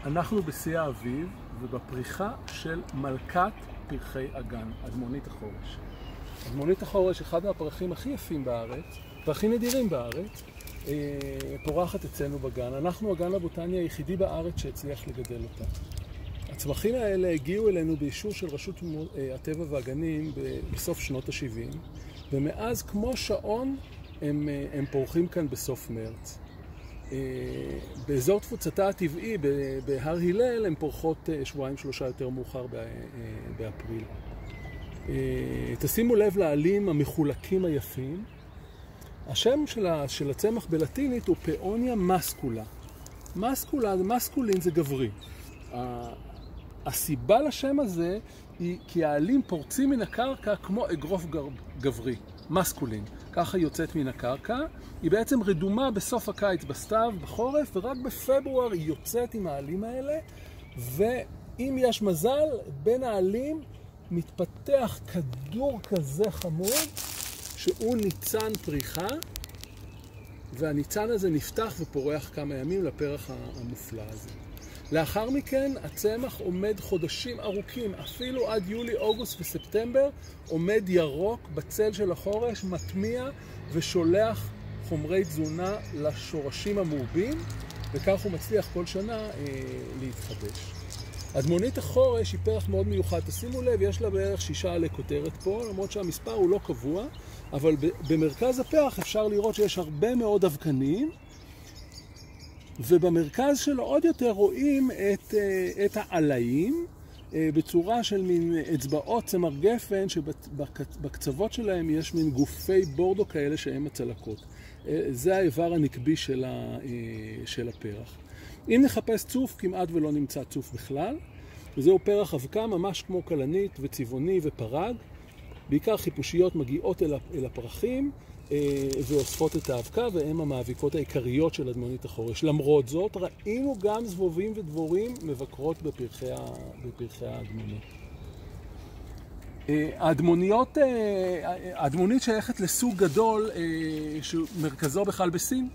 אנחנו בשיא האביב ובפריחה של מלכת פרחי אגן, אדמונית החורש. אדמונית החורש, אחד מהפרחים הכי יפים בארץ והכי נדירים בארץ, פורחת אצלנו בגן. אנחנו הגן הבוטני היחידי בארץ שהצליח לגדל אותה. הצמחים האלה הגיעו אלינו באישור של רשות הטבע והגנים בסוף שנות ה-70, ומאז כמו שעון הם פורחים כאן בסוף מרץ. באזור תפוצתה הטבעי, בהר הלל, הן פורחות שבועיים-שלושה יותר מאוחר באפריל. תשימו לב לעלים המחולקים היפים. השם של הצמח בלטינית הוא פאוניה מסקולה. מסקולין זה גברי. הסיבה לשם הזה היא כי העלים פורצים מן הקרקע כמו אגרוף גברי, מסקולין. ככה יוצאת מן הקרקע. היא בעצם רדומה בסוף הקיץ בסתיו, בחורף, ורק בפברואר היא יוצאת עם העלים האלה, ואם יש מזל, בין העלים מתפתח כדור כזה חמוד, שהוא ניצן פריחה, והניצן הזה נפתח ופורח כמה ימים לפרח המופלא הזה. לאחר מכן הצמח עומד חודשים ארוכים, אפילו עד יולי, אוגוסט וספטמבר, עומד ירוק בצל של החורש, מטמיע ושולח חומרי תזונה לשורשים המעובים, וכך הוא מצליח כל שנה להתחדש. אדמונית החורש היא פרח מאוד מיוחד. תשימו לב, יש לה בערך 6 עלי כותרת פה, למרות שהמספר הוא לא קבוע, אבל במרכז הפרח אפשר לראות שיש הרבה מאוד אבקנים, ובמרכז שלו עוד יותר רואים את העליים בצורה של מין אצבעות צמר גפן, שבקצוות שלהם יש מין גופי בורדו כאלה שהם הצלקות. זה האיבר הנקבי של הפרח. אם נחפש צוף, כמעט ולא נמצא צוף בכלל. וזהו פרח אבקה ממש כמו כלנית וצבעוני ופרג. בעיקר חיפושיות מגיעות אל הפרחים ואוספות את האבקה, והן המאביקות העיקריות של אדמונית החורש. למרות זאת, ראינו גם זבובים ודבורים מבקרות בפרחי האדמונית. האדמונית שייכת לסוג גדול שמרכזו בכלל בסין,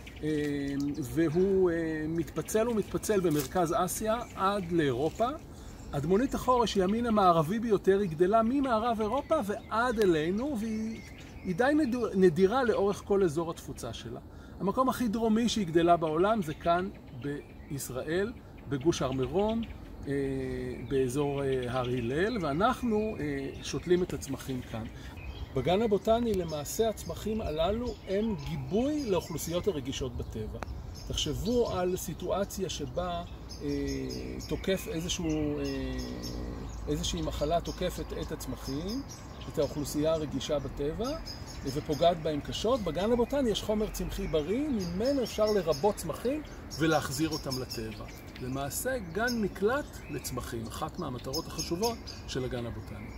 והוא מתפצל במרכז אסיה עד לאירופה. אדמונית החורש היא המין המערבי ביותר, היא גדלה ממערב אירופה ועד אלינו, והיא די נדירה לאורך כל אזור התפוצה שלה. המקום הכי דרומי שהיא גדלה בעולם זה כאן בישראל, בגוש הר מירון, באזור הר הלל, ואנחנו שותלים את הצמחים כאן. בגן הבוטני למעשה הצמחים הללו הם גיבוי לאוכלוסיות הרגישות בטבע. תחשבו על סיטואציה שבה תוקף איזושהי מחלה תוקפת את הצמחים, את האוכלוסייה הרגישה בטבע, ופוגעת בהם קשות. בגן הבוטני יש חומר צמחי בריא, ממנו אפשר לרבות צמחים ולהחזיר אותם לטבע. למעשה גן מקלט לצמחים, אחת מהמטרות החשובות של הגן הבוטני.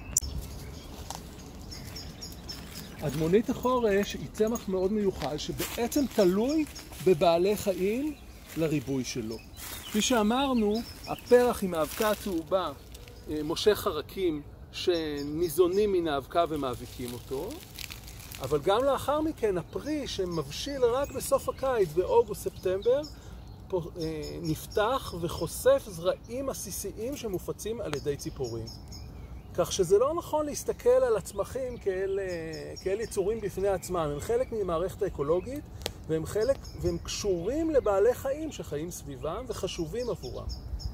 אדמונית החורש היא צמח מאוד מיוחד שבעצם תלוי בבעלי חיים לריבוי שלו. כפי שאמרנו, הפרח עם האבקה הצהובה מושך חרקים שניזונים מן האבקה ומאביקים אותו, אבל גם לאחר מכן הפרי שמבשיל רק בסוף הקיץ, באוגוסט-ספטמבר, נפתח וחושף זרעים עסיסיים שמופצים על ידי ציפורים. כך שזה לא נכון להסתכל על הצמחים כאל יצורים בפני עצמם. הם חלק ממערכת האקולוגית, והם קשורים לבעלי חיים שחיים סביבם וחשובים עבורם.